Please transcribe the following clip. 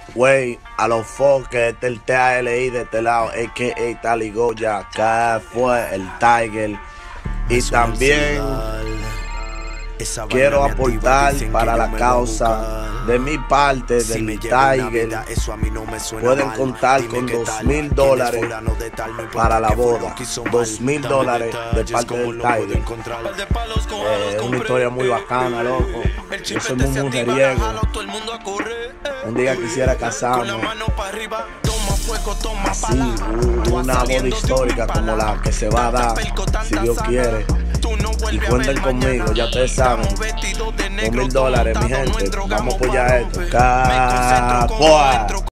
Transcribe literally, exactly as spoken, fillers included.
Wey, a los foques, este es el T A L I de este lado, a k a. Tali Goya, acá fue el Tiger. Y también quiero aportar para la causa de mi parte del Tiger. Pueden contar con dos mil dólares para la boda. Dos mil dólares de parte del Tiger. Es eh, una historia muy bacana, loco. Yo soy muy mujeriego. Un día quisiera casarme así, una boda histórica como la que se va a dar, si Dios quiere. Y cuenten conmigo, ya ustedes saben. Dos mil dólares, mi gente. Vamos a apoyar esto. ¡Capoa!